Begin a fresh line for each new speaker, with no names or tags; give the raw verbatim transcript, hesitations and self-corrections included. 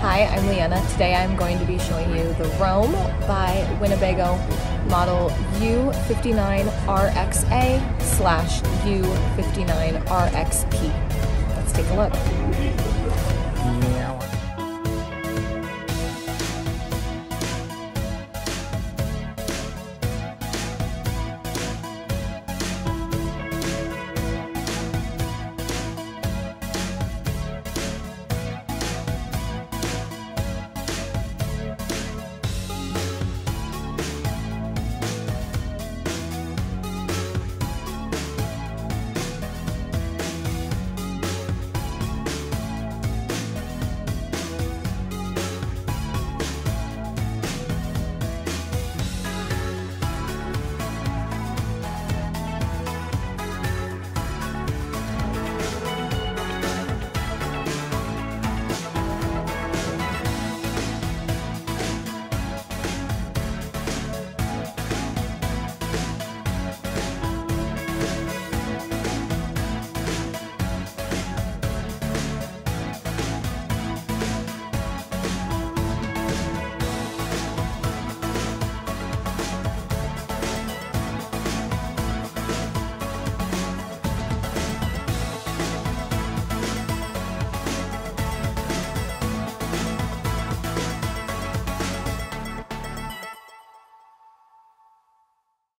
Hi, I'm Leanna. Today I'm going to be showing you the Roam by Winnebago model U fifty-nine R X A slash U fifty-nine R X P. Let's take a look.